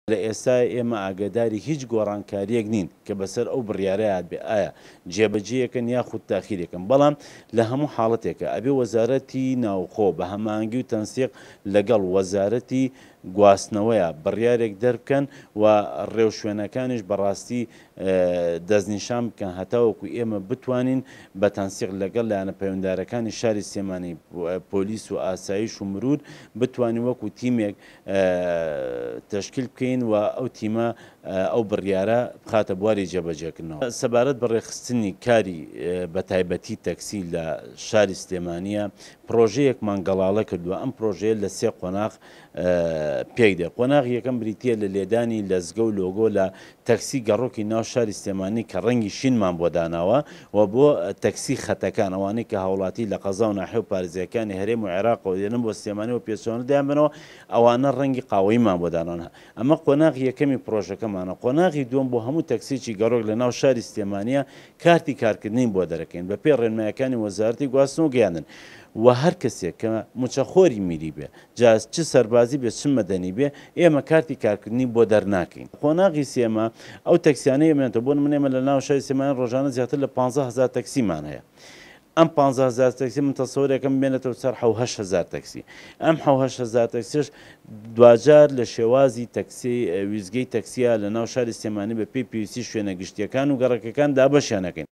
لە ئێستا ئێمە ئاگاداری هیچ گۆڕانکاریەک نین کە بەسەر ئەو بڕیارەیە بێ ئایا جێبەجێیەکەن یاخود تاخیرێکن، بەڵام لە هەموو حاڵەتێکە ئەبێ وەزارەتی ناوخۆ بە هەماهەنگی و تەنسیق لەگەڵ وەزارەتی گواستنەوەیە بڕیارێک دەربکەن و ڕێو شوێنەکانیش بەڕاستی دەستنیشان بکەن هەتاوەکو ئێمە بتوانین بە تەنسیق لەگەڵ لایەنە پەیوەنددارەکانی شاری سلێمانی پۆلیس و ئاسایش و مرور بتوانین وەکو تیمێک تەشکیل بکەین و ئەو تیمە ئەو بڕیارە بخاتە بواری جێبەجێکردنەوە. سەبارەت بە ڕێخستنی کاری بە تایبەتی تەکسی لە شاری سلێمانیە پرۆژەیەکمان گەڵاڵە کردووە. ئەم پرۆژەیە لە 3 قۆناغ پێی دێ. قۆناغ یەکەم بریتیە لە لێدانی لەزگە و لۆگۆ لە تەکسی گەڕۆکی ناو شاری سلێمانی کە ڕەنگی شینمان بۆ داناوە و بۆ تەکسی خەتەکان ئەوانەی کە هاوڵاتی لە قەزا و ناحێ و پارێزیەکانی هەرێم و عێراقەوە دێنن بۆ سلێمانی و پێچەوانە دەیان بنەوە ئەوانە ڕەنگی قاوەییمان بۆ داناوە. ئەمە قۆناغی یەکەمی پرۆژەکەمانە. قۆناغی دووەم بۆ هەموو تەکسیی گەڕۆک لە ناو شاری سلێمانیە کارتی کارکردنی بۆ دەرەکەین بە پێی ڕێنمایەکانی وەزارەتی گواستن و گەیاندن. و هەر کەسێک کە موچەخۆری میری بێ جاز چ سەربازی بێ چ مەدەنی بێ ئێمە کارتی کارکردنی بۆ دەرناکەین. قۆناغی سێمە ئەو تەکسیانەی ئێمێنێتەوە بۆ نمونە لە ناو شاری سلێمانی ڕۆژانە زیاتر لە 15,000 تەکسیمان هەیە. ئەم 15,000 تەکسی من تەسەوورێکم بێنێتەوە سەر 7,000 تەکسی. ئەم 7,000 تەکسیش دوجار لە شێوازی تەکسی ویزگەی تەکسیە لە ناو شاری سلێمانی بە پێی پێویستی شوێنە گشتیەکان و گەڕەکەکان دابەشیانەکەین.